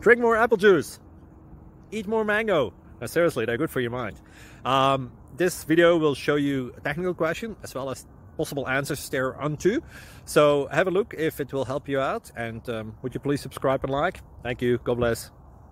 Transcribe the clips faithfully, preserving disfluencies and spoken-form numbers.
Drink more apple juice. Eat more mango. No, seriously, they're good for your mind. Um, this video will show you a technical question as well as possible answers thereunto. So have a look if it will help you out, and um, would you please subscribe and like? Thank you. God bless.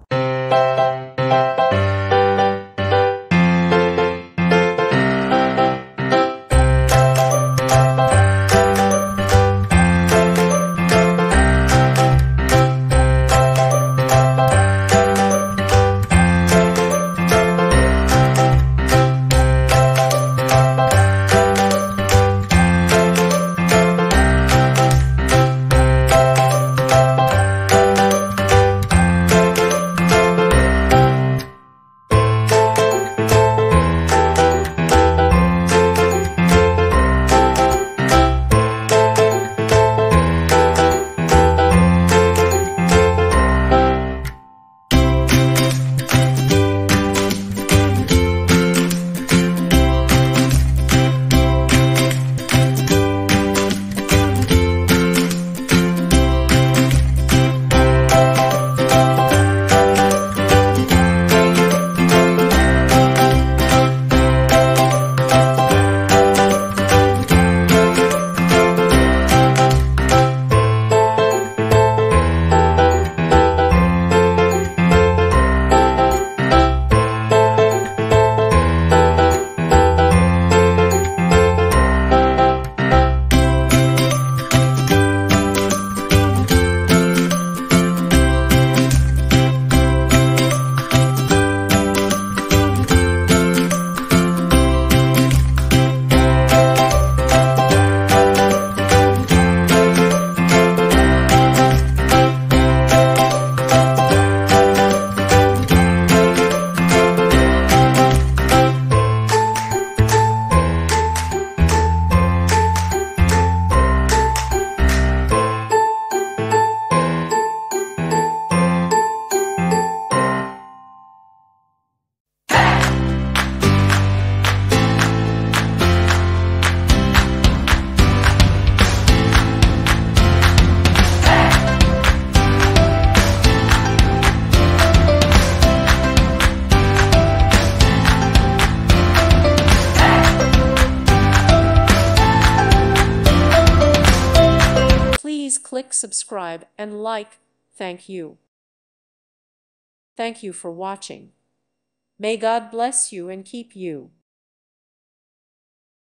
Please click subscribe and like. Thank you. Thank you for watching. May God bless you and keep you.